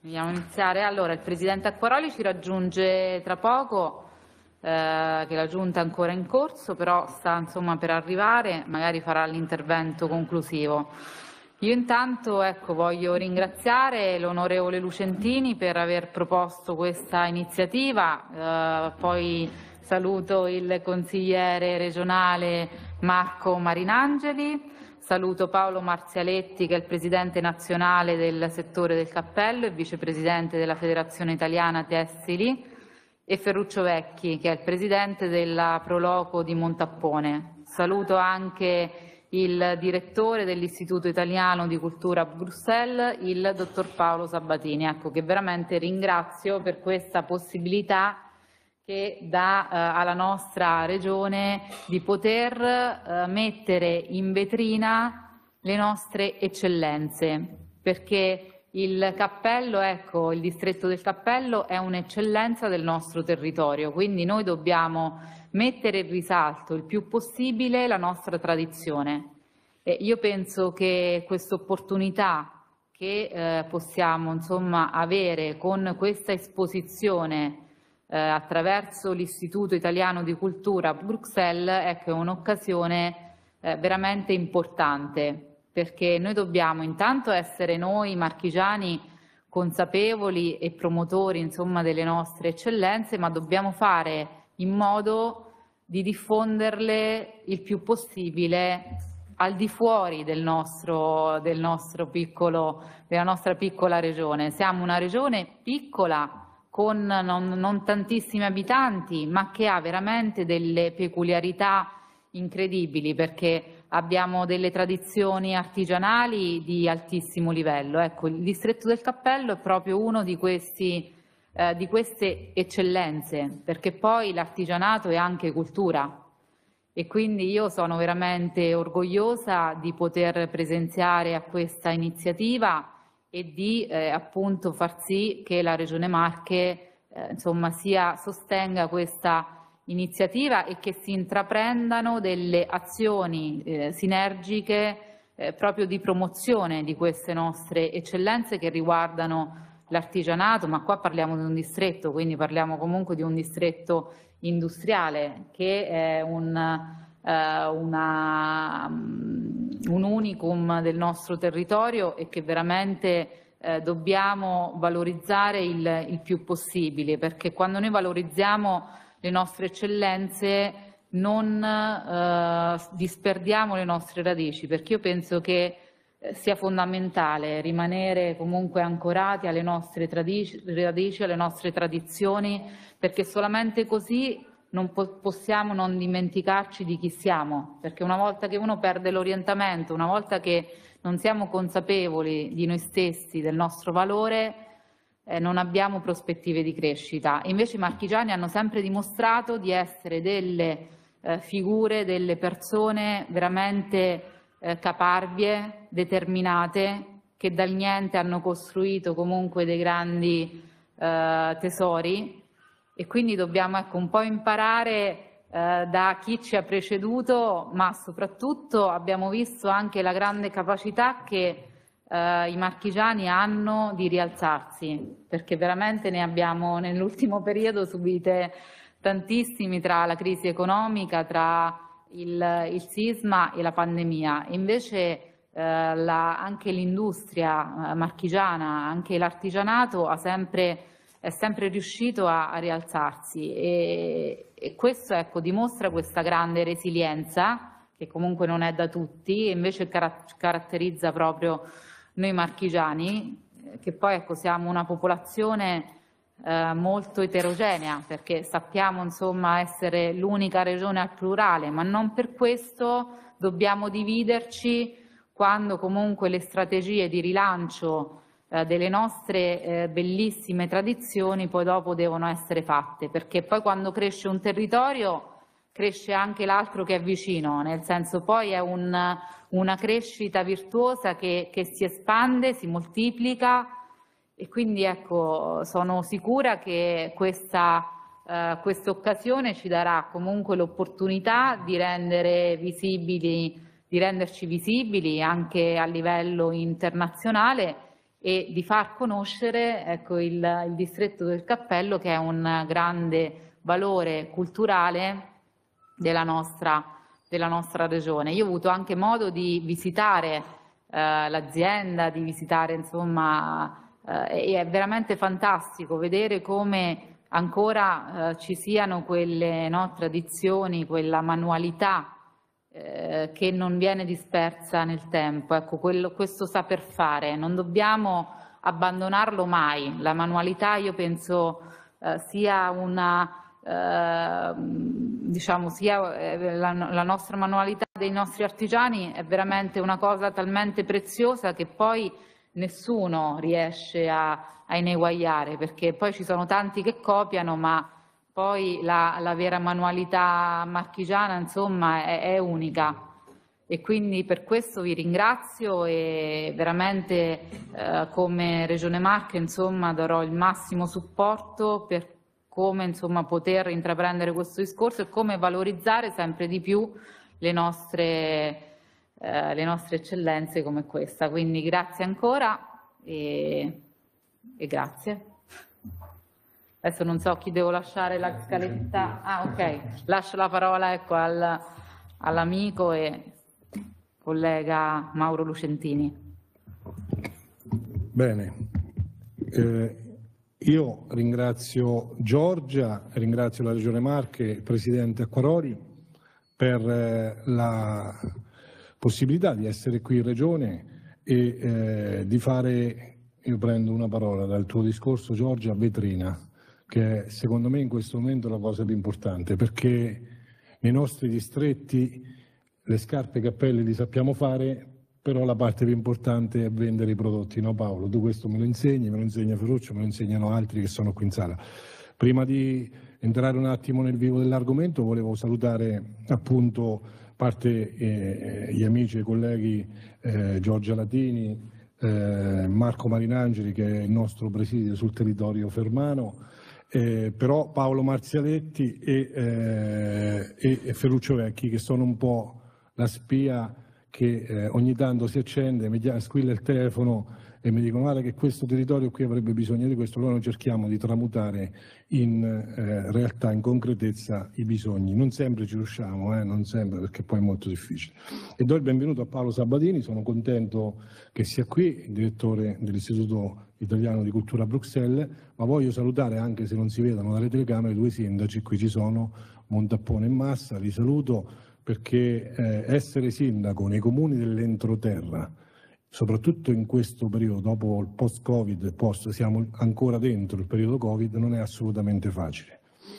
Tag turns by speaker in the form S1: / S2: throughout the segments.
S1: Vogliamo iniziare? Allora, il Presidente Acquaroli ci raggiunge tra poco, che la Giunta è ancora in corso, però sta insomma per arrivare, magari farà l'intervento conclusivo. Io intanto voglio ringraziare l'onorevole Lucentini per aver proposto questa iniziativa, poi saluto il consigliere regionale Marco Marinangeli. Saluto Paolo Marzialetti, che è il presidente nazionale del settore del cappello e vicepresidente della Federazione Italiana Tessili, e Ferruccio Vecchi, che è il presidente della Proloco di Montappone. Saluto anche il direttore dell'Istituto Italiano di Cultura a Bruxelles, il dottor Paolo Sabatini, che veramente ringrazio per questa possibilità che dà alla nostra Regione di poter mettere in vetrina le nostre eccellenze, perché il cappello, il distretto del cappello è un'eccellenza del nostro territorio, quindi noi dobbiamo mettere in risalto il più possibile la nostra tradizione. Io penso che questa opportunità che possiamo avere con questa esposizione attraverso l'Istituto Italiano di Cultura a Bruxelles è un'occasione veramente importante, perché noi dobbiamo intanto essere noi marchigiani consapevoli e promotori delle nostre eccellenze, ma dobbiamo fare in modo di diffonderle il più possibile al di fuori della nostra piccola regione. Siamo una regione piccola, con non tantissimi abitanti, ma che ha veramente delle peculiarità incredibili, perché abbiamo delle tradizioni artigianali di altissimo livello. Il distretto del cappello è proprio uno di queste eccellenze, perché poi l'artigianato è anche cultura, e quindi io sono veramente orgogliosa di poter presenziare a questa iniziativa e di appunto far sì che la Regione Marche sostenga questa iniziativa e che si intraprendano delle azioni sinergiche proprio di promozione di queste nostre eccellenze che riguardano l'artigianato, ma qua parliamo di un distretto, quindi parliamo comunque di un distretto industriale che è un unicum del nostro territorio e che veramente dobbiamo valorizzare il più possibile, perché quando noi valorizziamo le nostre eccellenze non disperdiamo le nostre radici, perché io penso che sia fondamentale rimanere comunque ancorati alle nostre radici, alle nostre tradizioni, perché solamente così non possiamo non dimenticarci di chi siamo, perché una volta che uno perde l'orientamento, una volta che non siamo consapevoli di noi stessi, del nostro valore, non abbiamo prospettive di crescita. Invece i marchigiani hanno sempre dimostrato di essere delle figure, delle persone veramente caparbie, determinate, che dal niente hanno costruito comunque dei grandi tesori, e quindi dobbiamo un po' imparare da chi ci ha preceduto, ma soprattutto abbiamo visto anche la grande capacità che i marchigiani hanno di rialzarsi, perché veramente ne abbiamo nell'ultimo periodo subite tantissimi, tra la crisi economica, tra il sisma e la pandemia. E invece anche l'industria marchigiana, anche l'artigianato è sempre riuscito a rialzarsi, e questo dimostra questa grande resilienza che comunque non è da tutti, e invece caratterizza proprio noi marchigiani, che poi siamo una popolazione molto eterogenea, perché sappiamo essere l'unica regione al plurale, ma non per questo dobbiamo dividerci quando comunque le strategie di rilancio delle nostre bellissime tradizioni poi dopo devono essere fatte, perché poi quando cresce un territorio cresce anche l'altro che è vicino, nel senso poi è una crescita virtuosa che si espande, si moltiplica, e quindi sono sicura che questa occasione ci darà comunque l'opportunità di renderci visibili anche a livello internazionale, e di far conoscere, ecco, il distretto del Cappello, che è un grande valore culturale della nostra regione. Io ho avuto anche modo di visitare l'azienda, di visitare, insomma, e è veramente fantastico vedere come ancora ci siano quelle, no, tradizioni, quella manualità che non viene dispersa nel tempo. Ecco, questo saper fare, non dobbiamo abbandonarlo mai. La manualità, io penso, sia una diciamo, la nostra manualità dei nostri artigiani è veramente una cosa talmente preziosa che poi nessuno riesce a ineguagliare, perché poi ci sono tanti che copiano, ma poi la vera manualità marchigiana, insomma, è unica. E quindi per questo vi ringrazio e veramente come Regione Marche, insomma, darò il massimo supporto per come, insomma, poter intraprendere questo discorso e come valorizzare sempre di più le nostre eccellenze come questa. Quindi grazie ancora e grazie. Adesso non so chi devo lasciare la scaletta. Ah, ok, lascio la parola, ecco, all'amico e collega Mauro Lucentini.
S2: Bene. Io ringrazio Giorgia, ringrazio la Regione Marche, il Presidente Acquaroli per la possibilità di essere qui in Regione e di fare, io prendo una parola dal tuo discorso Giorgia, vetrina, che è secondo me in questo momento la cosa più importante, perché nei nostri distretti le scarpe e i cappelli li sappiamo fare, però la parte più importante è vendere i prodotti, no Paolo? Tu questo me lo insegna Ferruccio, me lo insegnano altri che sono qui in sala. Prima di entrare un attimo nel vivo dell'argomento volevo salutare appunto parte gli amici e i colleghi Giorgia Latini, Marco Marinangeli che è il nostro presidio sul territorio fermano, però Paolo Marzialetti e Ferruccio Vecchi che sono un po' la spia che ogni tanto si accende, squilla il telefono e mi dicono guarda che questo territorio qui avrebbe bisogno di questo, allora noi cerchiamo di tramutare in realtà, in concretezza i bisogni. Non sempre ci riusciamo, non sempre, perché poi è molto difficile. E do il benvenuto a Paolo Sabatini, sono contento che sia qui, il direttore dell'Istituto Italiano di Cultura a Bruxelles, ma voglio salutare, anche se non si vedono dalle telecamere, due sindaci, qui ci sono, Montappone e Massa, li saluto, perché essere sindaco nei comuni dell'entroterra, soprattutto in questo periodo, dopo il post-Covid, siamo ancora dentro il periodo Covid, non è assolutamente facile.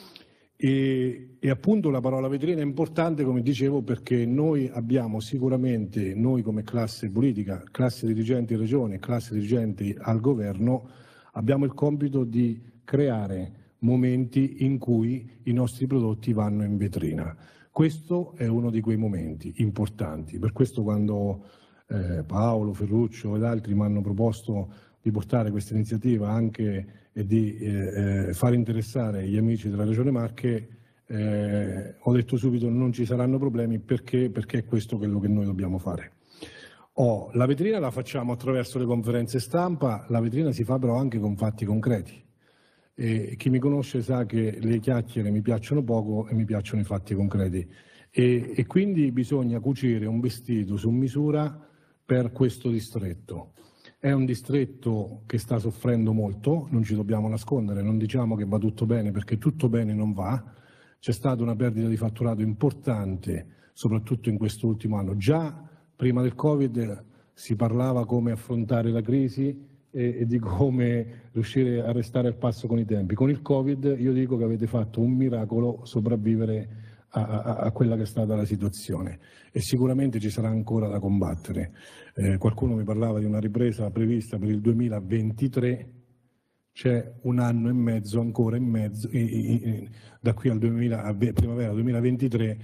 S2: E appunto la parola vetrina è importante, come dicevo, perché noi abbiamo sicuramente, noi come classe politica, classe dirigenti in regione, classe dirigenti al governo, abbiamo il compito di creare momenti in cui i nostri prodotti vanno in vetrina. Questo è uno di quei momenti importanti, per questo quando Paolo, Ferruccio ed altri mi hanno proposto di portare questa iniziativa anche e di far interessare gli amici della Regione Marche, ho detto subito non ci saranno problemi perché è questo quello che noi dobbiamo fare. La vetrina la facciamo attraverso le conferenze stampa, la vetrina si fa però anche con fatti concreti. E chi mi conosce sa che le chiacchiere mi piacciono poco e mi piacciono i fatti concreti e quindi bisogna cucire un vestito su misura per questo distretto. È un distretto che sta soffrendo molto, non ci dobbiamo nascondere, non diciamo che va tutto bene perché tutto bene non va, c'è stata una perdita di fatturato importante soprattutto in quest'ultimo anno. Già prima del Covid si parlava come affrontare la crisi e di come riuscire a restare al passo con i tempi. Con il Covid io dico che avete fatto un miracolo sopravvivere a quella che è stata la situazione e sicuramente ci sarà ancora da combattere. Qualcuno mi parlava di una ripresa prevista per il 2023, c'è un anno e mezzo ancora in mezzo, da qui al primavera 2023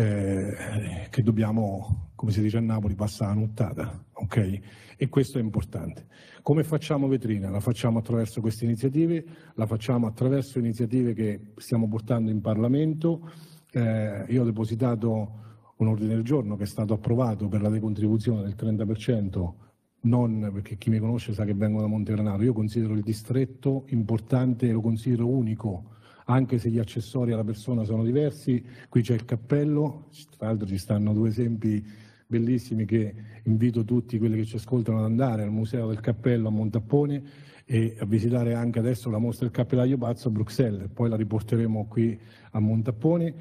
S2: che dobbiamo, come si dice a Napoli, passare la nottata, ok? E questo è importante. Come facciamo vetrina? La facciamo attraverso queste iniziative, la facciamo attraverso iniziative che stiamo portando in Parlamento. Io ho depositato un ordine del giorno che è stato approvato per la decontribuzione del 30% non perché chi mi conosce sa che vengo da Montegranaro, io considero il distretto importante e lo considero unico, anche se gli accessori alla persona sono diversi. Qui c'è il cappello, tra l'altro ci stanno due esempi bellissimi che invito tutti quelli che ci ascoltano ad andare al Museo del Cappello a Montappone e a visitare anche adesso la mostra del cappellaio pazzo a Bruxelles, poi la riporteremo qui a Montappone.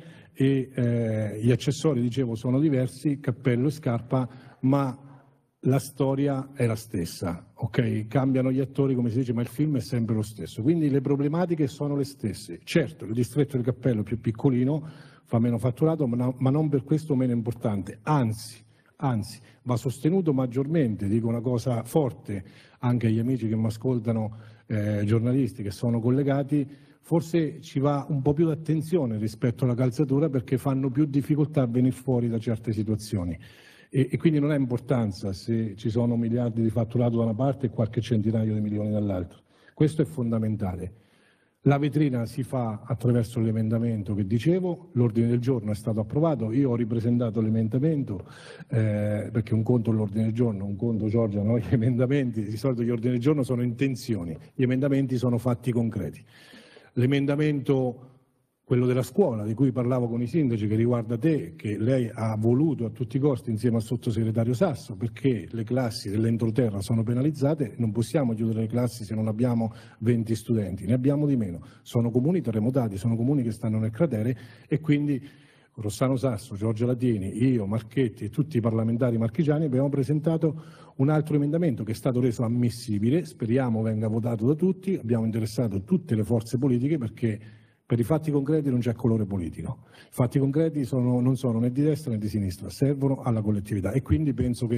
S2: E gli accessori, dicevo, sono diversi, cappello e scarpa, ma la storia è la stessa, ok? Cambiano gli attori, come si dice, ma il film è sempre lo stesso, quindi le problematiche sono le stesse. Certo, il distretto del cappello è più piccolino, fa meno fatturato, ma non per questo meno importante, anzi, va sostenuto maggiormente. Dico una cosa forte anche agli amici che mi ascoltano, giornalisti che sono collegati, forse ci va un po' più d'attenzione rispetto alla calzatura perché fanno più difficoltà a venire fuori da certe situazioni. E quindi non ha importanza se ci sono miliardi di fatturato da una parte e qualche centinaio di milioni dall'altra. Questo è fondamentale. La vetrina si fa attraverso l'emendamento che dicevo, l'ordine del giorno è stato approvato, io ho ripresentato l'emendamento perché un conto è l'ordine del giorno, un conto, Giorgia, no? Gli emendamenti, di solito gli ordini del giorno sono intenzioni, gli emendamenti sono fatti concreti. L'emendamento, quello della scuola, di cui parlavo con i sindaci, che riguarda te, che lei ha voluto a tutti i costi insieme al sottosegretario Sasso, perché le classi dell'entroterra sono penalizzate, non possiamo chiudere le classi se non abbiamo 20 studenti, ne abbiamo di meno. Sono comuni terremotati, sono comuni che stanno nel cratere e quindi Rossano Sasso, Giorgia Latini, io, Marchetti e tutti i parlamentari marchigiani abbiamo presentato un altro emendamento che è stato reso ammissibile, speriamo venga votato da tutti, abbiamo interessato tutte le forze politiche perché per i fatti concreti non c'è colore politico, i fatti concreti non sono né di destra né di sinistra, servono alla collettività e quindi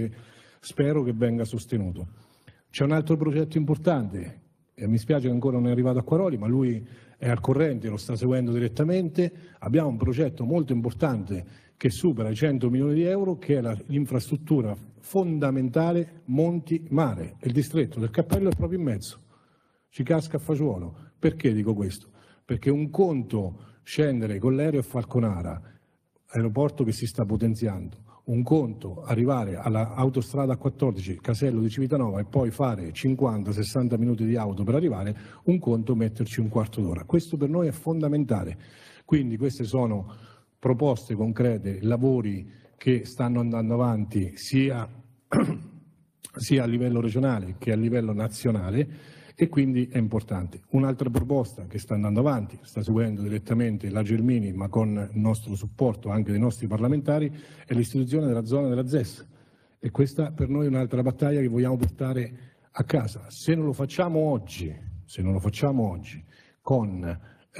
S2: spero che venga sostenuto. C'è un altro progetto importante, e mi spiace che ancora non è arrivato a Quaroli, ma lui è al corrente, lo sta seguendo direttamente. Abbiamo un progetto molto importante che supera i 100 milioni di euro, che è l'infrastruttura fondamentale Monti-Mare. Il distretto del Cappello è proprio in mezzo, ci casca a fagiolo. Perché dico questo? Perché un conto scendere con l'aereo a Falconara, aeroporto che si sta potenziando, un conto arrivare all'autostrada 14, Casello di Civitanova e poi fare 50-60 minuti di auto per arrivare, un conto metterci un quarto d'ora. Questo per noi è fondamentale. Quindi queste sono proposte concrete, lavori che stanno andando avanti sia a livello regionale che a livello nazionale e quindi è importante. Un'altra proposta che sta andando avanti, sta seguendo direttamente la Gelmini ma con il nostro supporto anche dei nostri parlamentari, è l'istituzione della zona della ZES e questa per noi è un'altra battaglia che vogliamo portare a casa. Se non lo facciamo oggi con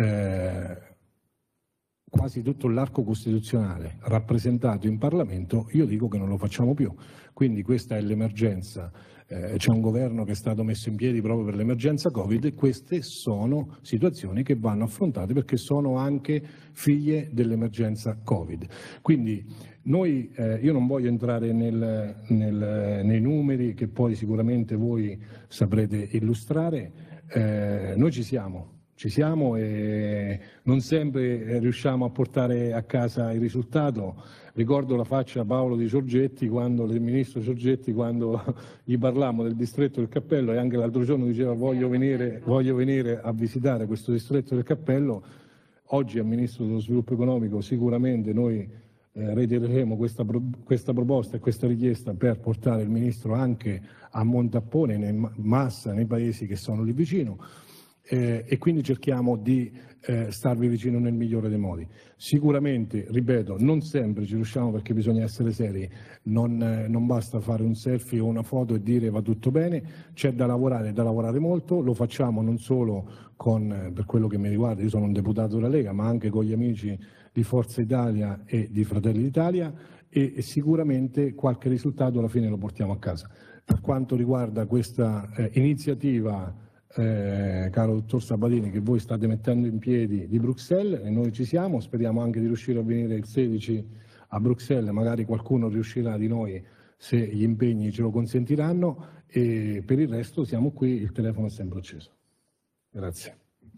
S2: quasi tutto l'arco costituzionale rappresentato in Parlamento, io dico che non lo facciamo più. Quindi questa è l'emergenza. C'è un governo che è stato messo in piedi proprio per l'emergenza Covid e queste sono situazioni che vanno affrontate perché sono anche figlie dell'emergenza Covid. Quindi io non voglio entrare nei numeri che poi sicuramente voi saprete illustrare, noi ci siamo e non sempre riusciamo a portare a casa il risultato. Ricordo la faccia a Paolo del ministro Giorgetti quando gli parlammo del distretto del Cappello e anche l'altro giorno diceva voglio venire a visitare questo distretto del Cappello. Oggi al Ministro dello Sviluppo Economico sicuramente noi reitereremo questa proposta e questa richiesta per portare il Ministro anche a Montappone, in massa nei paesi che sono lì vicino. E quindi cerchiamo di starvi vicino nel migliore dei modi. Sicuramente, ripeto, non sempre ci riusciamo perché bisogna essere seri, non basta fare un selfie o una foto e dire va tutto bene, c'è da lavorare molto, lo facciamo non solo per quello che mi riguarda, io sono un deputato della Lega, ma anche con gli amici di Forza Italia e di Fratelli d'Italia e sicuramente qualche risultato alla fine lo portiamo a casa. Per quanto riguarda questa iniziativa, caro dottor Sabatini, che voi state mettendo in piedi di Bruxelles e noi ci siamo, speriamo anche di riuscire a venire il 16 a Bruxelles, magari qualcuno riuscirà di noi se gli impegni ce lo consentiranno e per il resto siamo qui, il telefono è sempre acceso. Grazie.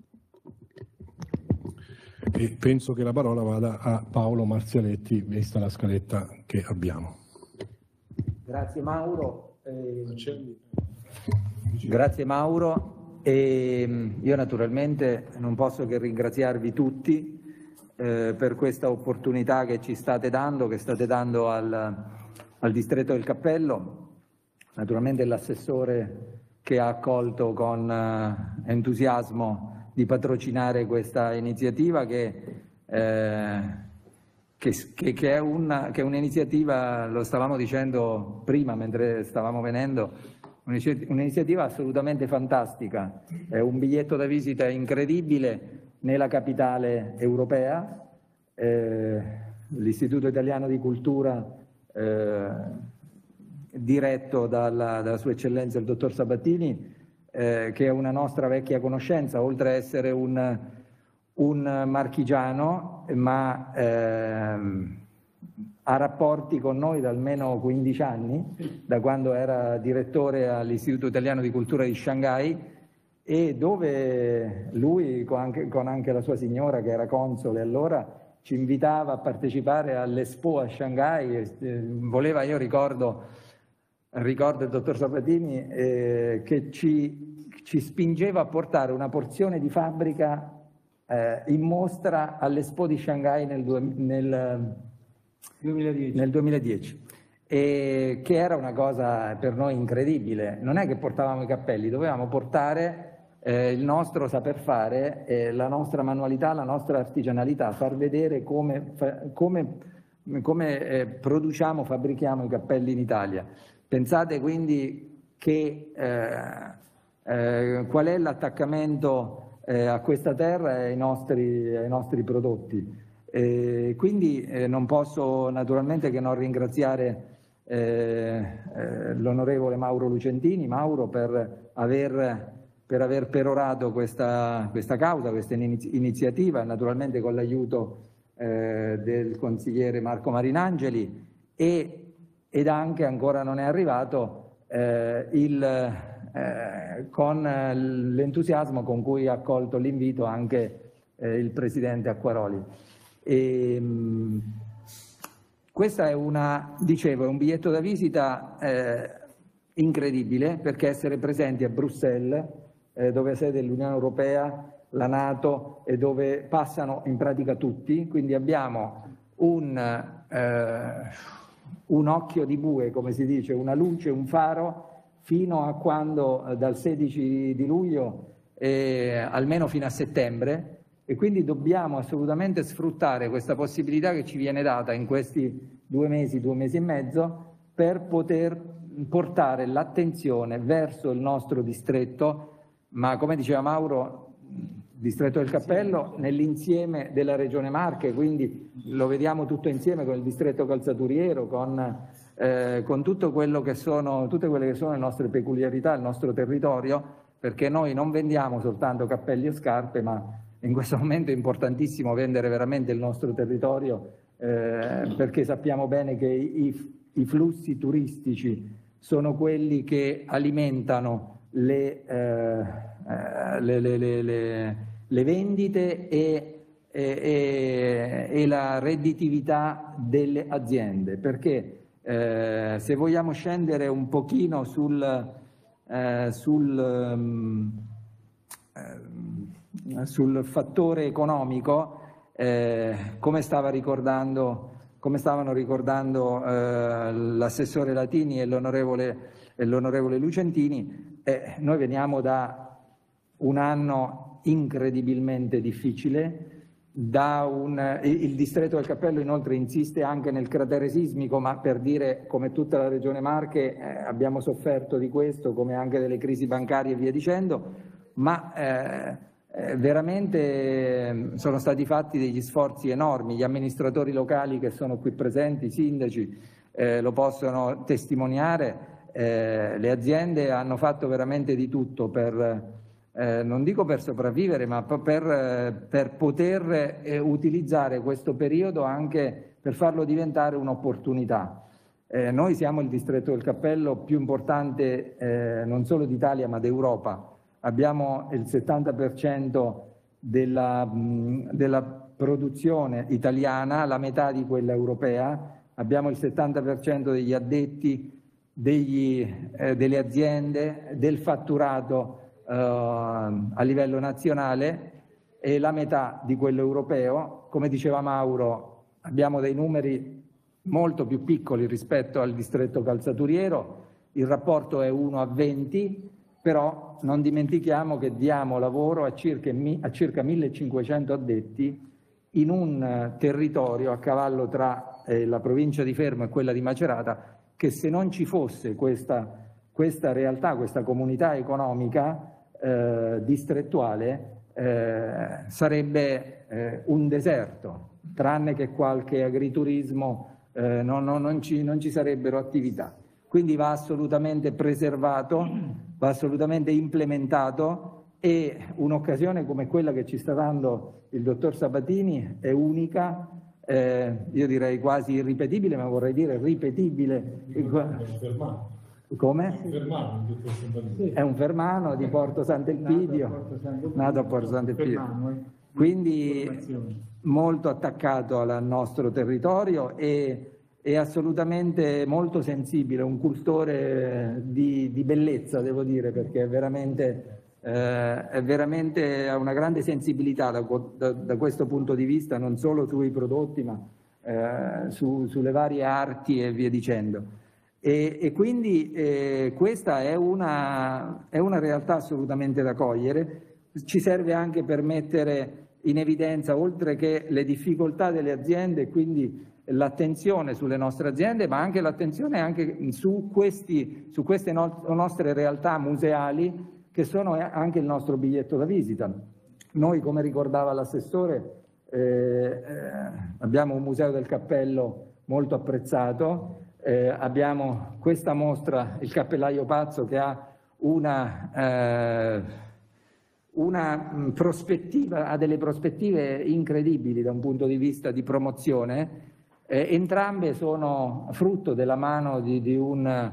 S2: E penso che la parola vada a Paolo Marzialetti, vista la scaletta che abbiamo.
S3: Grazie Mauro. Grazie Mauro, e io naturalmente non posso che ringraziarvi tutti per questa opportunità che ci state dando, al Distretto del Cappello, naturalmente l'assessore che ha accolto con entusiasmo di patrocinare questa iniziativa che è un'iniziativa, lo stavamo dicendo prima mentre stavamo venendo, un'iniziativa assolutamente fantastica, è un biglietto da visita incredibile nella capitale europea, l'Istituto Italiano di Cultura diretto dalla Sua Eccellenza il Dottor Sabatini, che è una nostra vecchia conoscenza, oltre a essere un marchigiano, ma ha rapporti con noi da almeno 15 anni, da quando era direttore all'Istituto Italiano di Cultura di Shanghai, e dove lui, con anche la sua signora che era console allora, ci invitava a partecipare all'Expo a Shanghai, voleva, io ricordo il dottor Sabatini che ci spingeva a portare una porzione di fabbrica in mostra all'Expo di Shanghai nel 2010, e che era una cosa per noi incredibile. Non è che portavamo i cappelli, dovevamo portare il nostro saper fare, la nostra manualità, la nostra artigianalità, far vedere come produciamo, fabbrichiamo i cappelli in Italia. Pensate quindi che qual è l'attaccamento a questa terra e ai nostri prodotti. Quindi non posso naturalmente che non ringraziare l'onorevole Mauro Lucentini, per aver perorato questa causa, questa iniziativa, naturalmente con l'aiuto del consigliere Marco Marinangeli, ed anche, ancora non è arrivato, con l'entusiasmo con cui ha accolto l'invito anche il Presidente Acquaroli. Questa è un biglietto da visita incredibile, perché essere presenti a Bruxelles, dove è sede dell'Unione Europea, la NATO, e dove passano in pratica tutti, quindi abbiamo un occhio di bue, come si dice, una luce, un faro, fino a quando, dal 16 di luglio, almeno fino a settembre, e quindi dobbiamo assolutamente sfruttare questa possibilità che ci viene data in questi 2 mesi e mezzo, per poter portare l'attenzione verso il nostro distretto, ma come diceva Mauro, Distretto del Cappello nell'insieme della Regione Marche, quindi lo vediamo tutto insieme con il distretto calzaturiero, con tutte quelle che sono le nostre peculiarità, il nostro territorio, perché noi non vendiamo soltanto cappelli o scarpe, ma in questo momento è importantissimo vendere veramente il nostro territorio, perché sappiamo bene che i flussi turistici sono quelli che alimentano le vendite e la redditività delle aziende, perché se vogliamo scendere un pochino sul fattore economico, come stavano ricordando l'assessore Latini e l'onorevole Lucentini, noi veniamo da un anno incredibilmente difficile, il Distretto del Cappello inoltre insiste anche nel cratere sismico, ma per dire, come tutta la Regione Marche abbiamo sofferto di questo, come anche delle crisi bancarie e via dicendo, ma veramente sono stati fatti degli sforzi enormi. Gli amministratori locali che sono qui presenti, i sindaci, lo possono testimoniare. Le aziende hanno fatto veramente di tutto non dico per sopravvivere, ma per poter utilizzare questo periodo anche per farlo diventare un'opportunità. Noi siamo il Distretto del Cappello più importante non solo d'Italia ma d'Europa. Abbiamo il 70% della produzione italiana, la metà di quella europea, abbiamo il 70% degli addetti delle aziende, del fatturato a livello nazionale e la metà di quello europeo. Come diceva Mauro, abbiamo dei numeri molto più piccoli rispetto al distretto calzaturiero, il rapporto è 1 a 20, però non dimentichiamo che diamo lavoro a circa 1500 addetti in un territorio a cavallo tra la provincia di Fermo e quella di Macerata, che se non ci fosse questa realtà, questa comunità economica distrettuale, sarebbe un deserto, tranne che qualche agriturismo, non ci sarebbero attività. Quindi va assolutamente preservato, va assolutamente implementato, e un'occasione come quella che ci sta dando il dottor Sabatini è unica, io direi quasi irripetibile, ma vorrei dire ripetibile. Come? È un fermano di Porto Sant'Elpidio, nato a Porto Sant'Elpidio, quindi molto attaccato al nostro territorio e assolutamente molto sensibile, un cultore di bellezza, devo dire, perché è veramente ha una grande sensibilità da questo punto di vista, non solo sui prodotti, ma sulle varie arti e via dicendo. E quindi questa è una realtà assolutamente da cogliere. Ci serve anche per mettere in evidenza, oltre che le difficoltà delle aziende, quindi l'attenzione sulle nostre aziende, ma anche l'attenzione anche su queste nostre realtà museali, che sono anche il nostro biglietto da visita. Noi, come ricordava l'assessore, abbiamo un museo del cappello molto apprezzato, abbiamo questa mostra, il Cappellaio Pazzo, che ha una prospettiva, ha delle prospettive incredibili da un punto di vista di promozione. Entrambe sono frutto della mano di un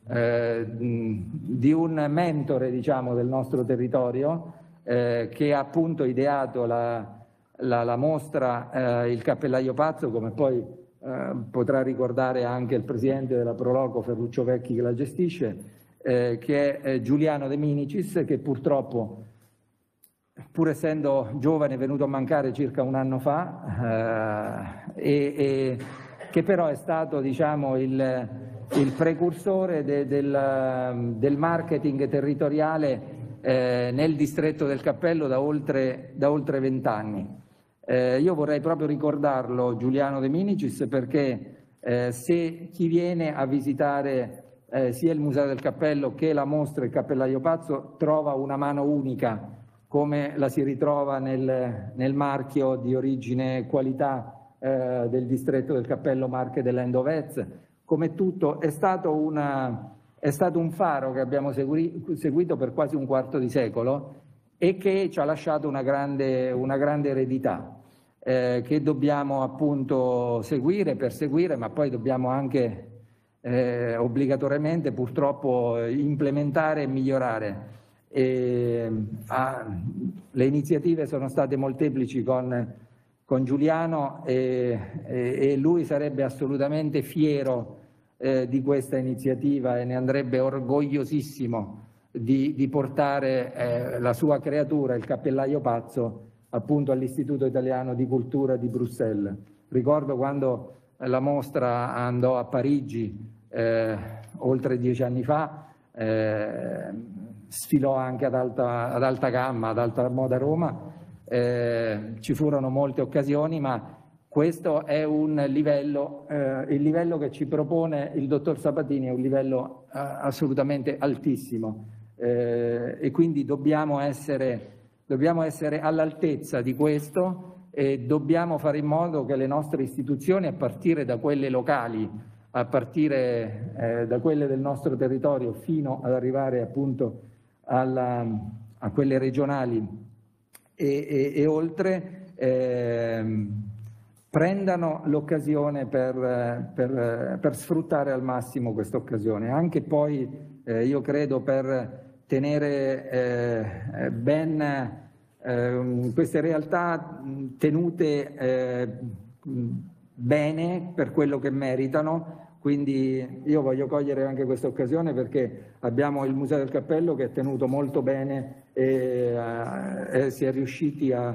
S3: mentore, diciamo, del nostro territorio, che ha appunto ideato la mostra Il Cappellaio Pazzo, come poi potrà ricordare anche il presidente della Proloco, Ferruccio Vecchi, che la gestisce, che è Giuliano De Minicis, che purtroppo, pur essendo giovane, è venuto a mancare circa un anno fa, e che però è stato, diciamo, il precursore del marketing territoriale nel distretto del Cappello da oltre 20 anni. Io vorrei proprio ricordarlo, Giuliano De Minicis, perché se chi viene a visitare sia il Museo del Cappello che la mostra Il Cappellaio Pazzo trova una mano unica, come la si ritrova nel marchio di origine e qualità del distretto del Cappello Marche dell'Endovez. Come tutto è stato un faro che abbiamo seguito per quasi un quarto di secolo e che ci ha lasciato una grande eredità che dobbiamo appunto seguire, perseguire, ma poi dobbiamo anche obbligatoriamente purtroppo implementare e migliorare. Le iniziative sono state molteplici con Giuliano e lui sarebbe assolutamente fiero di questa iniziativa e ne andrebbe orgogliosissimo di portare la sua creatura, il Cappellaio Pazzo, appunto all'Istituto Italiano di Cultura di Bruxelles. Ricordo quando la mostra andò a Parigi oltre 10 anni fa, sfilò anche ad alta gamma, ad alta moda a Roma, ci furono molte occasioni, ma questo è un livello, il livello che ci propone il dottor Sabatini è un livello assolutamente altissimo, e quindi dobbiamo essere all'altezza di questo e dobbiamo fare in modo che le nostre istituzioni, a partire da quelle locali, a partire da quelle del nostro territorio, fino ad arrivare appunto a quelle regionali e oltre, prendano l'occasione per sfruttare al massimo questa occasione, anche poi io credo per tenere queste realtà tenute bene per quello che meritano, Quindi io voglio cogliere anche questa occasione perché abbiamo il Museo del Cappello che è tenuto molto bene e si è riusciti a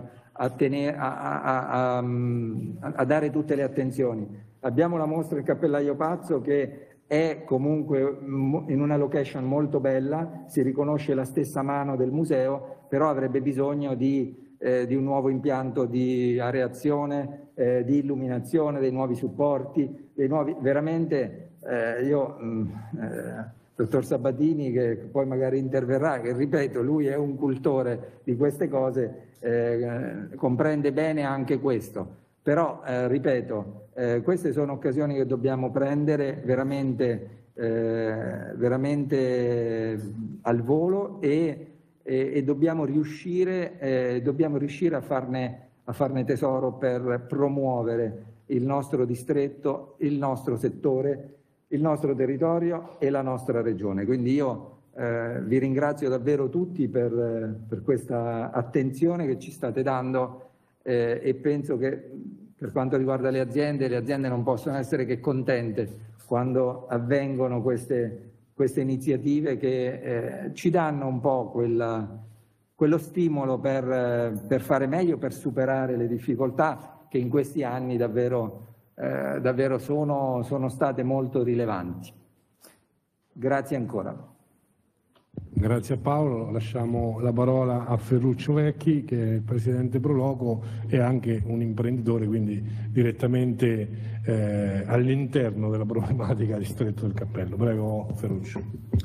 S3: dare tutte le attenzioni. Abbiamo la mostra Il Cappellaio Pazzo che è comunque in una location molto bella, si riconosce la stessa mano del museo, però avrebbe bisogno di un nuovo impianto di areazione, di illuminazione, dei nuovi supporti, veramente dottor Sabatini, che poi magari interverrà, che ripeto, lui è un cultore di queste cose, comprende bene anche questo. Però, ripeto, queste sono occasioni che dobbiamo prendere veramente al volo e dobbiamo riuscire a farne tesoro per promuovere il nostro distretto, il nostro settore, il nostro territorio e la nostra regione. Quindi io vi ringrazio davvero tutti per questa attenzione che ci state dando e penso che per quanto riguarda le aziende non possono essere che contente quando avvengono queste iniziative che ci danno un po' quello stimolo per fare meglio, per superare le difficoltà che in questi anni davvero sono state molto rilevanti. Grazie ancora.
S2: Grazie a Paolo, lasciamo la parola a Ferruccio Vecchi che è il presidente Pro Loco e anche un imprenditore, quindi direttamente all'interno della problematica distretto del Cappello. Prego Ferruccio.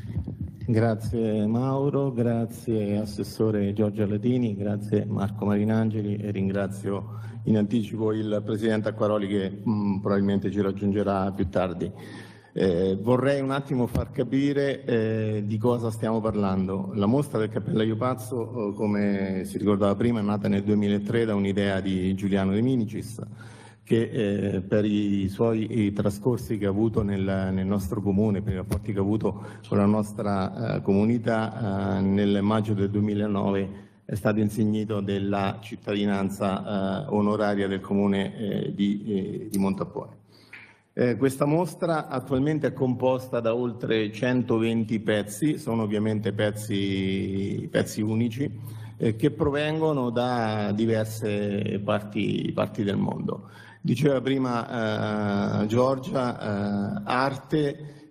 S4: Grazie Mauro, grazie Assessore Giorgia Latini, grazie Marco Marinangeli e ringrazio in anticipo il Presidente Acquaroli che probabilmente ci raggiungerà più tardi. Vorrei un attimo far capire di cosa stiamo parlando. La mostra del Cappellaio Pazzo, come si ricordava prima, è nata nel 2003 da un'idea di Giuliano De Minicis che per i suoi trascorsi che ha avuto nel nostro comune, per i rapporti che ha avuto con la nostra comunità, nel maggio del 2009 è stato insignito della cittadinanza onoraria del comune di Montappone. Questa mostra attualmente è composta da oltre 120 pezzi, sono ovviamente pezzi unici che provengono da diverse parti del mondo. Diceva prima Giorgia, arte,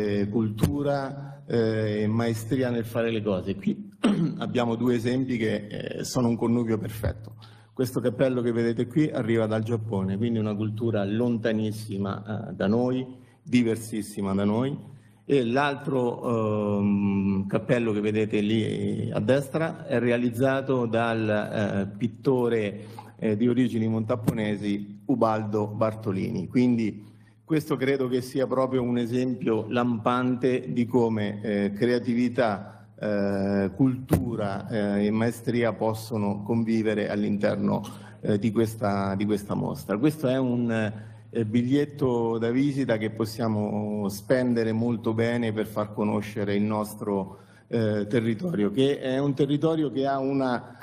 S4: cultura e maestria nel fare le cose. Qui abbiamo due esempi che sono un connubio perfetto. Questo cappello che vedete qui arriva dal Giappone, quindi una cultura lontanissima da noi, diversissima da noi, e l'altro cappello che vedete lì a destra è realizzato dal pittore di origini montapponesi Ubaldo Bartolini. Quindi questo credo che sia proprio un esempio lampante di come creatività, cultura e maestria possono convivere all'interno di questa mostra. Questo è un biglietto da visita che possiamo spendere molto bene per far conoscere il nostro territorio, che è un territorio che ha una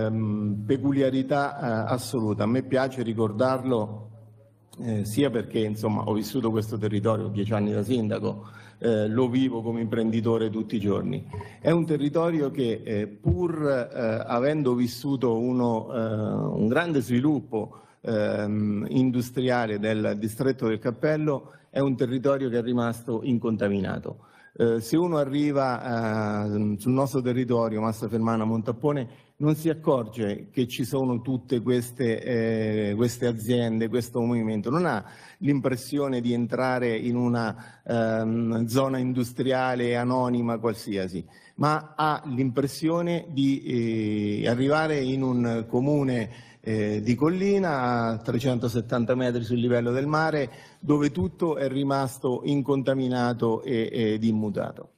S4: peculiarità assoluta. A me piace ricordarlo sia perché insomma ho vissuto questo territorio 10 anni da sindaco, lo vivo come imprenditore tutti i giorni. È un territorio che pur avendo vissuto un grande sviluppo industriale del distretto del Cappello, è un territorio che è rimasto incontaminato. Se uno arriva sul nostro territorio, Massa Fermana, Montappone, non si accorge che ci sono tutte queste aziende, questo movimento, non ha l'impressione di entrare in una zona industriale anonima qualsiasi, ma ha l'impressione di arrivare in un comune di collina a 370 metri sul livello del mare, dove tutto è rimasto incontaminato ed immutato.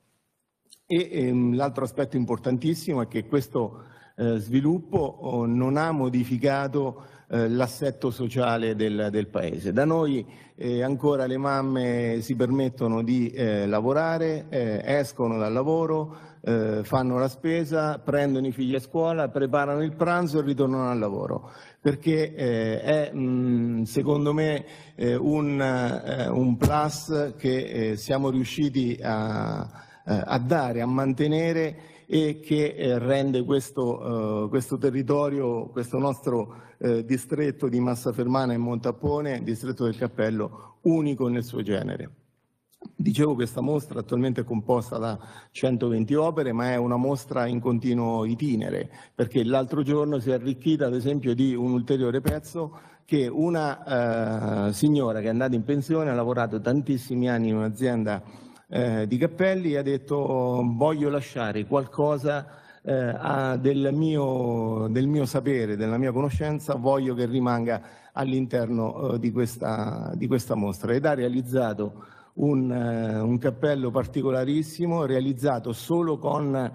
S4: L'altro aspetto importantissimo è che questo sviluppo non ha modificato l'assetto sociale del paese. Da noi ancora le mamme si permettono di lavorare, escono dal lavoro, fanno la spesa, prendono i figli a scuola, preparano il pranzo e ritornano al lavoro, perché è secondo me un plus che siamo riusciti a dare, a mantenere, e che rende questo territorio, questo nostro distretto di Massafermana e Montappone, distretto del Cappello, unico nel suo genere. Dicevo, questa mostra attualmente è composta da 120 opere, ma è una mostra in continuo itinere, perché l'altro giorno si è arricchita ad esempio di un ulteriore pezzo che una signora che è andata in pensione, ha lavorato tantissimi anni in un'azienda di cappelli, e ha detto: voglio lasciare qualcosa del mio sapere, della mia conoscenza, voglio che rimanga all'interno di questa mostra, ed ha realizzato un cappello particolarissimo, realizzato solo con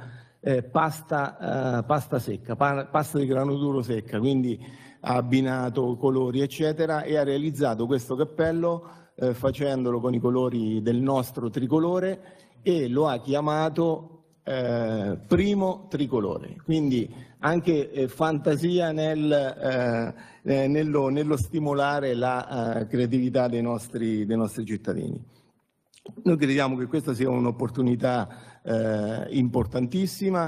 S4: pasta secca, pasta di grano duro secca, quindi ha abbinato colori eccetera, e ha realizzato questo cappello facendolo con i colori del nostro tricolore, e lo ha chiamato primo tricolore, quindi anche fantasia nello stimolare la creatività dei nostri cittadini. Noi crediamo che questa sia un'opportunità importantissima,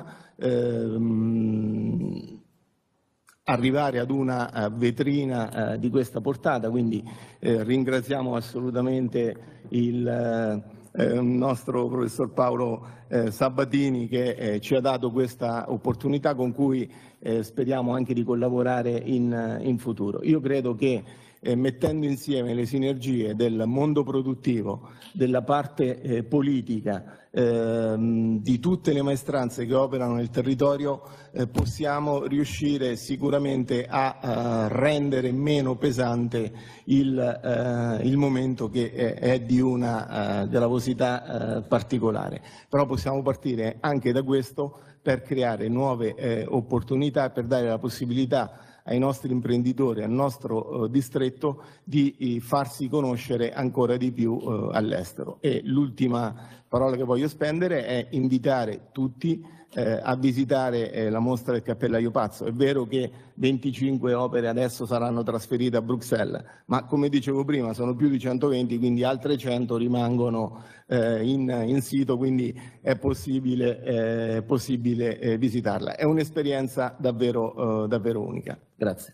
S4: arrivare ad una vetrina di questa portata, quindi ringraziamo assolutamente il nostro professor Paolo Sabatini, che ci ha dato questa opportunità, con cui speriamo anche di collaborare in futuro. Io credo che mettendo insieme le sinergie del mondo produttivo, della parte politica, di tutte le maestranze che operano nel territorio, possiamo riuscire sicuramente a rendere meno pesante il momento, che è di una gravosità particolare. Però possiamo partire anche da questo per creare nuove opportunità, per dare la possibilità ai nostri imprenditori, al nostro distretto, di farsi conoscere ancora di più all'estero. E l'ultima parola che voglio spendere è invitare tutti a visitare la mostra del Cappellaio Pazzo. È vero che 25 opere adesso saranno trasferite a Bruxelles, ma come dicevo prima sono più di 120, quindi altre 100 rimangono in sito, quindi è possibile visitarla. È un'esperienza davvero unica. Grazie.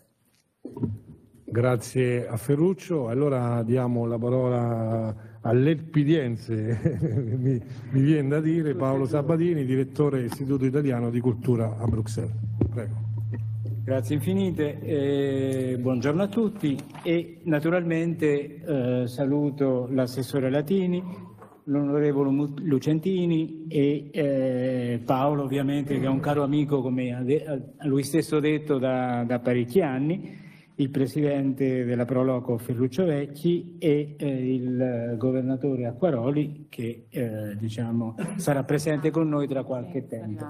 S2: Grazie a Ferruccio. Allora diamo la parola all'elpidiense, mi viene da dire, Paolo Sabatini, direttore dell'Istituto Italiano di Cultura a Bruxelles. Prego.
S5: Grazie infinite, buongiorno a tutti, e naturalmente saluto l'assessore Latini, l'onorevole Lucentini e Paolo, ovviamente, che è un caro amico, come ha lui stesso detto, da parecchi anni, il presidente della Proloco Ferruccio Vecchi e il governatore Acquaroli, che diciamo sarà presente con noi tra qualche tempo.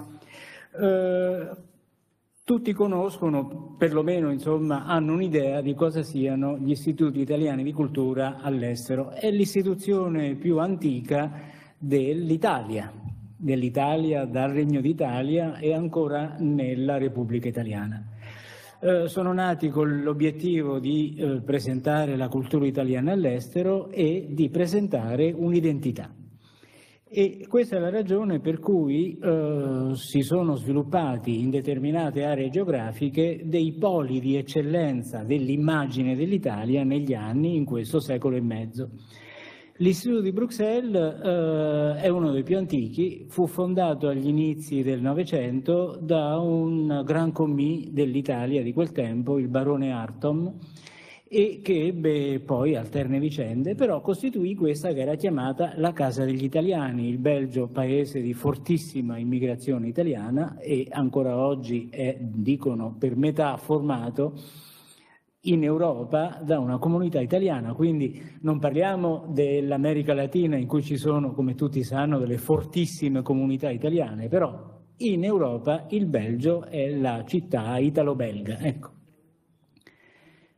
S5: Tutti conoscono, perlomeno insomma, hanno un'idea di cosa siano gli istituti italiani di cultura all'estero. È l'istituzione più antica dell'Italia dal Regno d'Italia e ancora nella Repubblica Italiana. Sono nati con l'obiettivo di presentare la cultura italiana all'estero e di presentare un'identità. E questa è la ragione per cui si sono sviluppati in determinate aree geografiche dei poli di eccellenza dell'immagine dell'Italia negli anni, in questo secolo e mezzo. L'Istituto di Bruxelles è uno dei più antichi, fu fondato agli inizi del Novecento da un gran commis dell'Italia di quel tempo, il barone Artom, e che ebbe poi alterne vicende, però costituì questa che era chiamata la Casa degli Italiani. Il Belgio, paese di fortissima immigrazione italiana, e ancora oggi è, dicono, per metà formato in Europa da una comunità italiana, quindi non parliamo dell'America Latina, in cui ci sono, come tutti sanno, delle fortissime comunità italiane, però in Europa il Belgio è la città italo-belga. Ecco.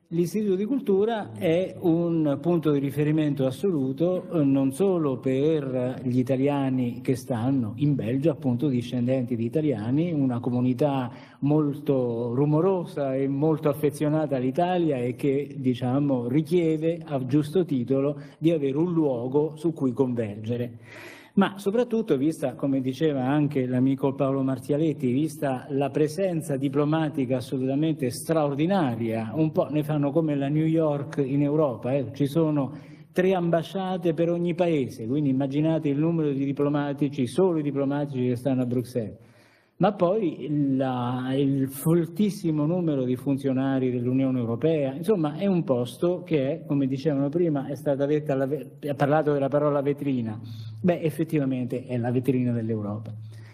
S5: L'Istituto di Cultura è un punto di riferimento assoluto non solo per gli italiani che stanno in Belgio, appunto discendenti di italiani, una comunità molto rumorosa e molto affezionata all'Italia e che, diciamo, richiede a giusto titolo di avere un luogo su cui convergere. Ma soprattutto, vista, come diceva anche l'amico Paolo Marzialetti, vista la presenza diplomatica assolutamente straordinaria, un po' ne fanno come la New York in Europa, ci sono 3 ambasciate per ogni paese, quindi immaginate il numero di diplomatici, solo i diplomatici che stanno a Bruxelles. Ma poi il foltissimo numero di funzionari dell'Unione Europea, insomma è un posto che è, come dicevano prima, è stata detta, ha parlato della parola vetrina, beh effettivamente è la vetrina dell'Europa.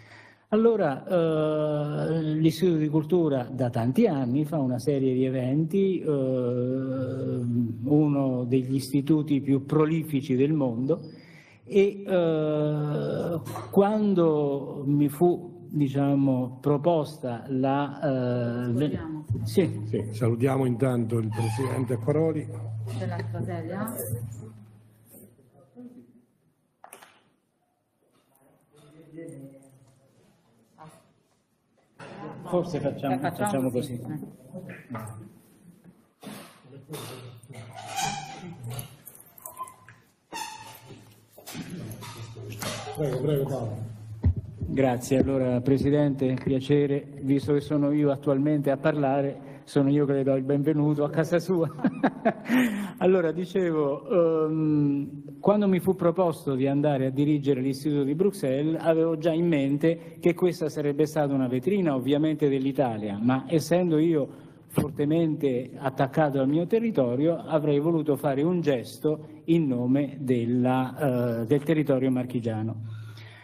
S5: Allora l'Istituto di Cultura da tanti anni fa una serie di eventi, uno degli istituti più prolifici del mondo, e quando mi fu, diciamo, proposta la...
S2: Sì, salutiamo intanto il Presidente Acquaroli.
S1: C'è l'altra sedia?
S5: Forse facciamo così.
S2: Prego Paolo.
S5: Grazie, allora Presidente, piacere, visto che sono io attualmente a parlare, sono io che le do il benvenuto a casa sua. Allora, dicevo, quando mi fu proposto di andare a dirigere l'Istituto di Bruxelles, avevo già in mente che questa sarebbe stata una vetrina ovviamente dell'Italia, ma essendo io fortemente attaccato al mio territorio, avrei voluto fare un gesto in nome del territorio marchigiano.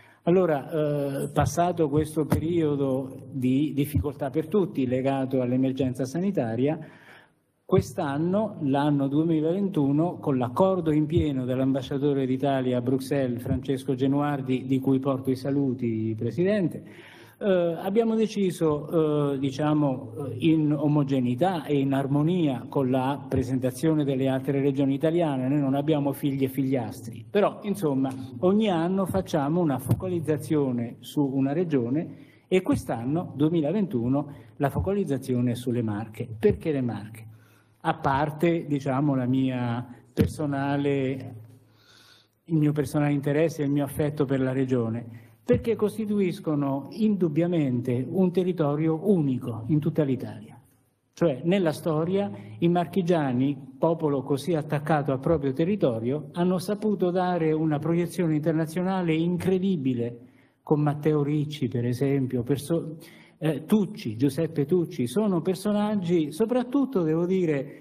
S5: Allora, passato questo periodo di difficoltà per tutti legato all'emergenza sanitaria, quest'anno, l'anno 2021, con l'accordo in pieno dell'ambasciatore d'Italia a Bruxelles, Francesco Genuardi, di cui porto i saluti, Presidente, abbiamo deciso, diciamo, in omogeneità e in armonia con la presentazione delle altre regioni italiane, noi non abbiamo figli e figliastri, però insomma ogni anno facciamo una focalizzazione su una regione e quest'anno, 2021, la focalizzazione è sulle Marche. Perché le Marche? A parte, diciamo, il mio personale interesse e il mio affetto per la regione, perché costituiscono indubbiamente un territorio unico in tutta l'Italia. Cioè, nella storia, i marchigiani, popolo così attaccato al proprio territorio, hanno saputo dare una proiezione internazionale incredibile, con Matteo Ricci, per esempio, Tucci, Giuseppe Tucci, sono personaggi, soprattutto, devo dire,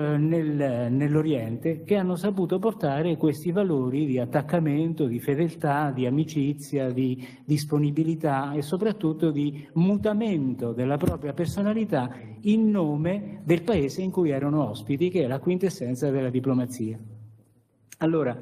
S5: nell'Oriente, che hanno saputo portare questi valori di attaccamento, di fedeltà, di amicizia, di disponibilità e soprattutto di mutamento della propria personalità in nome del paese in cui erano ospiti, che è la quintessenza della diplomazia. Allora,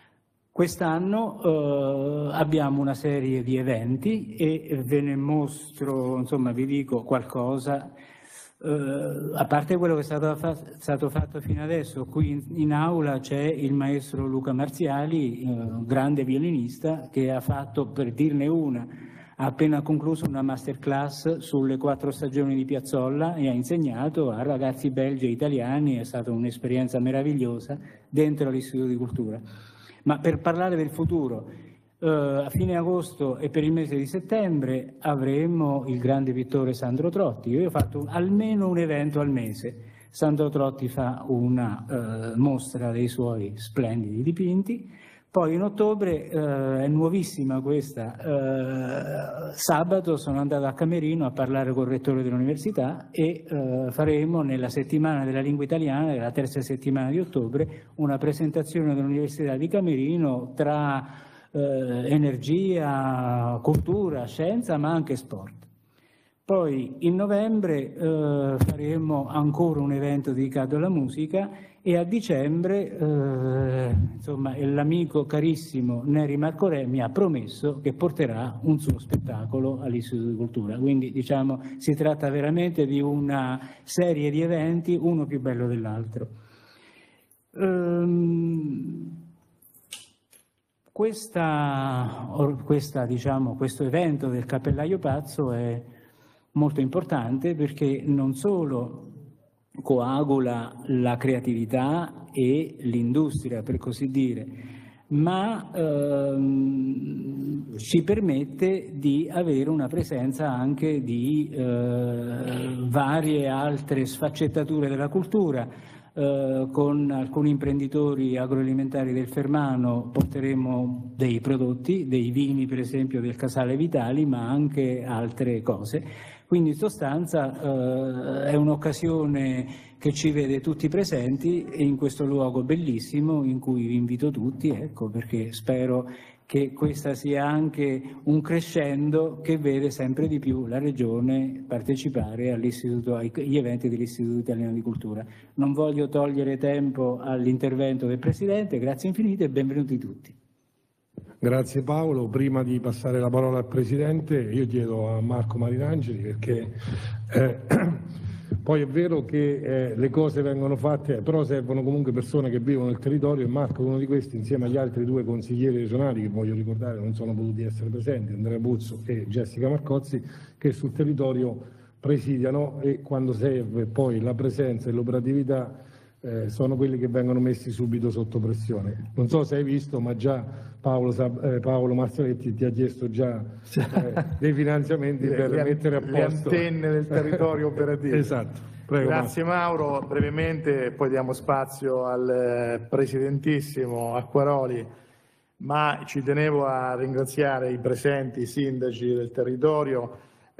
S5: quest'anno abbiamo una serie di eventi e ve ne mostro, insomma vi dico qualcosa. A parte quello che è stato fatto fino adesso, qui in aula c'è il maestro Luca Marziali, grande violinista, che ha fatto, per dirne una, ha appena concluso una masterclass sulle 4 stagioni di Piazzolla e ha insegnato a ragazzi belgi e italiani, è stata un'esperienza meravigliosa dentro l'Istituto di Cultura. Ma per parlare del futuro, a fine agosto e per il mese di settembre avremo il grande pittore Sandro Trotti. Io ho fatto almeno un evento al mese. Sandro Trotti fa una mostra dei suoi splendidi dipinti. Poi in ottobre, è nuovissima questa, sabato sono andato a Camerino a parlare col rettore dell'università e faremo nella settimana della lingua italiana, la terza settimana di ottobre, una presentazione dell'Università di Camerino tra energia, cultura, scienza, ma anche sport. Poi in novembre faremo ancora un evento dedicato alla musica e a dicembre insomma, l'amico carissimo Neri Marco Re mi ha promesso che porterà un suo spettacolo all'Istituto di Cultura, quindi diciamo si tratta veramente di una serie di eventi, uno più bello dell'altro. Questo evento del Cappellaio Pazzo è molto importante perché non solo coagula la creatività e l'industria, per così dire, ma ci permette di avere una presenza anche di varie altre sfaccettature della cultura. Con alcuni imprenditori agroalimentari del Fermano porteremo dei prodotti, dei vini per esempio del Casale Vitali, ma anche altre cose. Quindi in sostanza è un'occasione che ci vede tutti presenti in questo luogo bellissimo in cui vi invito tutti, ecco, perché spero che questo sia anche un crescendo che vede sempre di più la Regione partecipare agli eventi dell'Istituto Italiano di Cultura. Non voglio togliere tempo all'intervento del Presidente, grazie infinite e benvenuti tutti.
S2: Grazie Paolo. Prima di passare la parola al Presidente, io chiedo a Marco Marinangeli perché poi è vero che le cose vengono fatte, però servono comunque persone che vivono nel territorio e Marco è uno di questi insieme agli altri due consiglieri regionali che voglio ricordare non sono potuti essere presenti, Andrea Buzzo e Jessica Marcozzi, che sul territorio presidiano e quando serve poi la presenza e l'operatività sono quelli che vengono messi subito sotto pressione. Non so se hai visto, ma già Paolo Marzaletti ti ha chiesto già dei finanziamenti per mettere a posto
S6: le antenne del territorio operativo.
S2: Esatto. Prego,
S6: Grazie Mauro, brevemente poi diamo spazio al Presidentissimo Acquaroli, ma ci tenevo a ringraziare i presenti, i sindaci del territorio,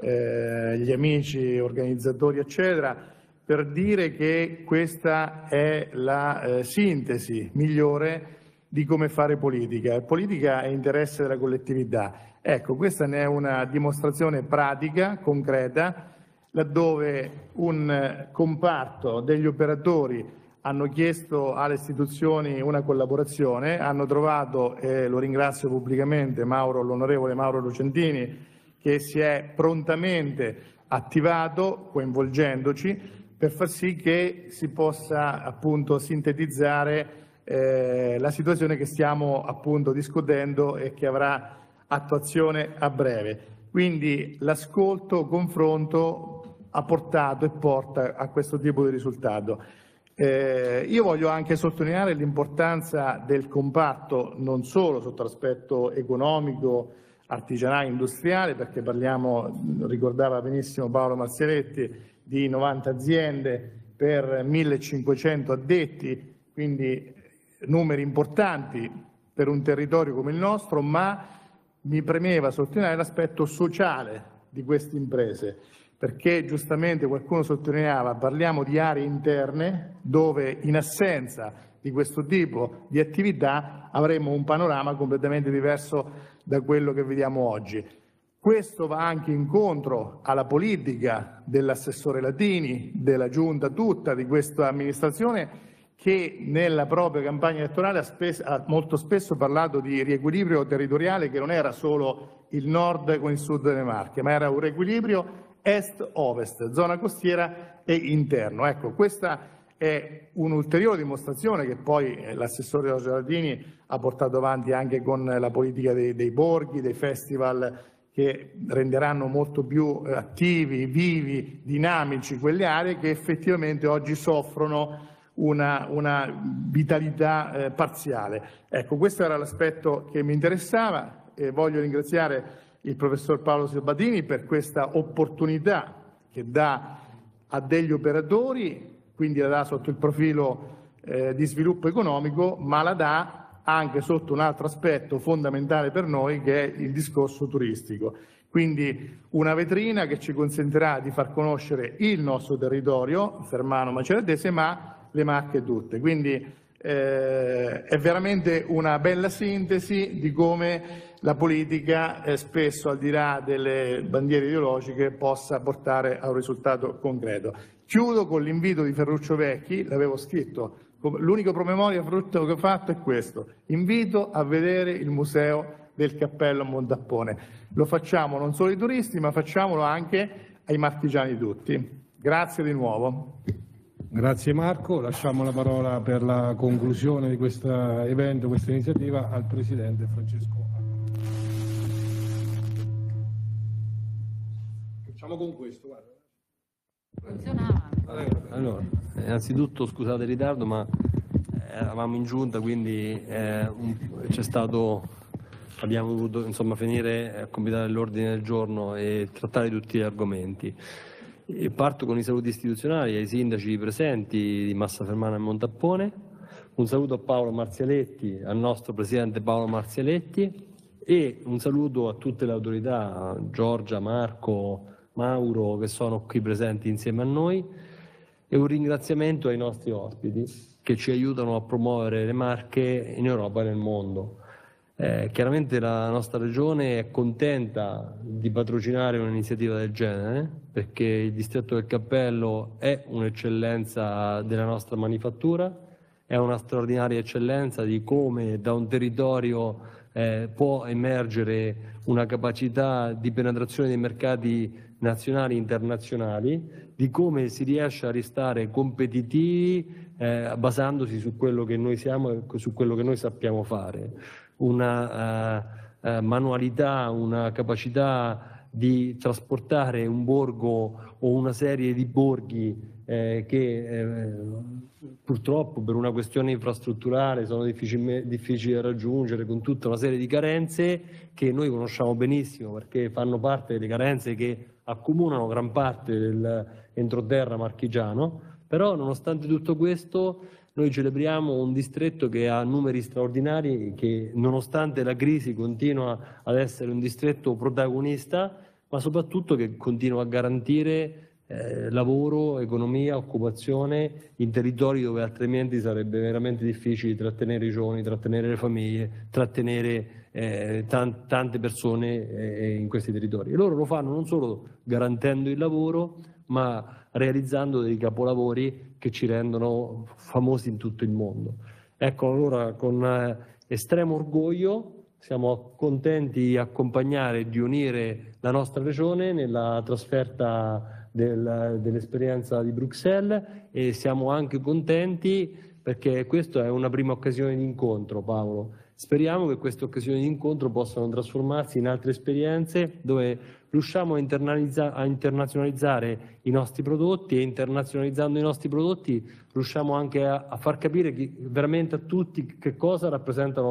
S6: gli amici, organizzatori eccetera, per dire che questa è la sintesi migliore di come fare politica. Politica è interesse della collettività. Ecco, questa ne è una dimostrazione pratica, concreta, laddove un comparto degli operatori hanno chiesto alle istituzioni una collaborazione, hanno trovato, e lo ringrazio pubblicamente, l'onorevole Mauro Lucentini, che si è prontamente attivato, coinvolgendoci, per far sì che si possa appunto sintetizzare la situazione che stiamo appunto discutendo e che avrà attuazione a breve. Quindi l'ascolto, confronto ha portato e porta a questo tipo di risultato. Io voglio anche sottolineare l'importanza del comparto non solo sotto l'aspetto economico, artigianale, industriale, perché parliamo, ricordava benissimo Paolo Marzaletti, di 90 aziende per 1500 addetti, quindi numeri importanti per un territorio come il nostro, ma mi premeva sottolineare l'aspetto sociale di queste imprese, perché giustamente qualcuno sottolineava, parliamo di aree interne dove in assenza di questo tipo di attività avremo un panorama completamente diverso da quello che vediamo oggi. Questo va anche incontro alla politica dell'assessore Latini, della Giunta tutta, di questa amministrazione che nella propria campagna elettorale ha molto spesso parlato di riequilibrio territoriale che non era solo il nord con il sud delle Marche, ma era un riequilibrio est-ovest, zona costiera e interno. Ecco, questa è un'ulteriore dimostrazione che poi l'assessore Giorgio Latini ha portato avanti anche con la politica dei borghi, dei festival che renderanno molto più attivi, vivi, dinamici quelle aree che effettivamente oggi soffrono una vitalità parziale. Ecco, questo era l'aspetto che mi interessava e voglio ringraziare il professor Paolo Sabatini per questa opportunità che dà a degli operatori, quindi la dà sotto il profilo di sviluppo economico, ma la dà anche sotto un altro aspetto fondamentale per noi che è il discorso turistico. Quindi una vetrina che ci consentirà di far conoscere il nostro territorio, Fermano Maceratese, ma le Marche tutte. Quindi è veramente una bella sintesi di come la politica spesso, al di là delle bandiere ideologiche, possa portare a un risultato concreto. Chiudo con l'invito di Ferruccio Vecchi, l'avevo scritto, l'unico promemoria frutto che ho fatto è questo: invito a vedere il museo del cappello a Montappone. Lo facciamo non solo ai turisti, ma facciamolo anche ai marchigiani tutti. Grazie di nuovo.
S2: Grazie Marco, lasciamo la parola per la conclusione di questo evento, questa iniziativa, al Presidente Francesco. Facciamo con questo, guarda.
S1: Funzionava.
S7: Allora, innanzitutto scusate il ritardo, ma eravamo in giunta, quindi abbiamo dovuto insomma finire a completare l'ordine del giorno e trattare tutti gli argomenti. E parto con i saluti istituzionali ai sindaci presenti di Massafermana e Montappone. Un saluto a Paolo Marzialetti, al nostro Presidente Paolo Marzialetti, e un saluto a tutte le autorità, Giorgia, Marco, Mauro, che sono qui presenti insieme a noi, e un ringraziamento ai nostri ospiti che ci aiutano a promuovere le Marche in Europa e nel mondo. Chiaramente la nostra regione è contenta di patrocinare un'iniziativa del genere, perché il distretto del Cappello è un'eccellenza della nostra manifattura, è una straordinaria eccellenza di come da un territorio può emergere una capacità di penetrazione dei mercati nazionali e internazionali, di come si riesce a restare competitivi basandosi su quello che noi siamo e su quello che noi sappiamo fare. Una manualità, una capacità di trasportare un borgo o una serie di borghi che purtroppo per una questione infrastrutturale sono difficili da raggiungere, con tutta una serie di carenze che noi conosciamo benissimo, perché fanno parte delle carenze che accomunano gran parte dell'entroterra marchigiano. Però nonostante tutto questo noi celebriamo un distretto che ha numeri straordinari, che nonostante la crisi continua ad essere un distretto protagonista, ma soprattutto che continua a garantire lavoro, economia, occupazione in territori dove altrimenti sarebbe veramente difficile trattenere i giovani, trattenere le famiglie, trattenere tante persone in questi territori. E loro lo fanno non solo garantendo il lavoro, ma realizzando dei capolavori che ci rendono famosi in tutto il mondo. Ecco, allora con estremo orgoglio siamo contenti di accompagnare e di unire la nostra regione nella trasferta dell'esperienza di Bruxelles, e siamo anche contenti perché questa è una prima occasione di incontro, Paolo. Speriamo che queste occasioni di incontro possano trasformarsi in altre esperienze dove riusciamo a internazionalizzare i nostri prodotti, e internazionalizzando i nostri prodotti riusciamo anche a far capire veramente a tutti che cosa rappresenta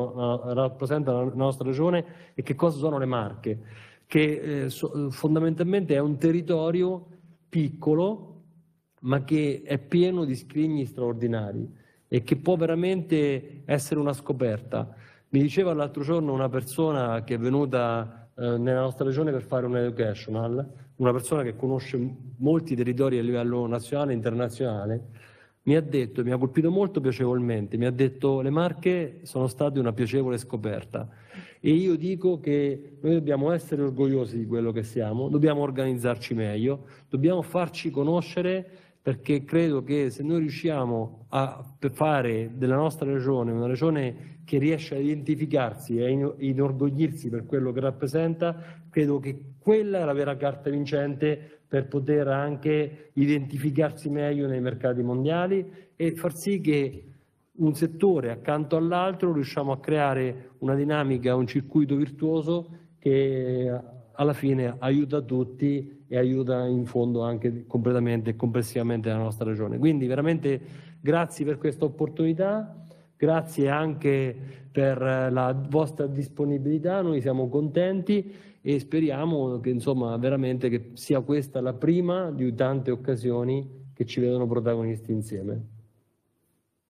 S7: la nostra regione e che cosa sono le Marche, che fondamentalmente è un territorio piccolo ma che è pieno di scrigni straordinari e che può veramente essere una scoperta. Mi diceva l'altro giorno una persona che è venuta nella nostra regione per fare un educational, una persona che conosce molti territori a livello nazionale e internazionale, mi ha detto, mi ha colpito molto piacevolmente, mi ha detto: le Marche sono state una piacevole scoperta. E io dico che noi dobbiamo essere orgogliosi di quello che siamo, dobbiamo organizzarci meglio, dobbiamo farci conoscere, perché credo che se noi riusciamo a fare della nostra regione una regione che riesce a identificarsi e a inorgoglirsi per quello che rappresenta, credo che quella è la vera carta vincente per poter anche identificarsi meglio nei mercati mondiali e far sì che un settore accanto all'altro riusciamo a creare una dinamica, un circuito virtuoso che alla fine aiuta tutti e aiuta in fondo anche completamente e complessivamente la nostra regione. Quindi veramente grazie per questa opportunità, grazie anche per la vostra disponibilità, noi siamo contenti e speriamo che insomma veramente che sia questa la prima di tante occasioni che ci vedono protagonisti insieme.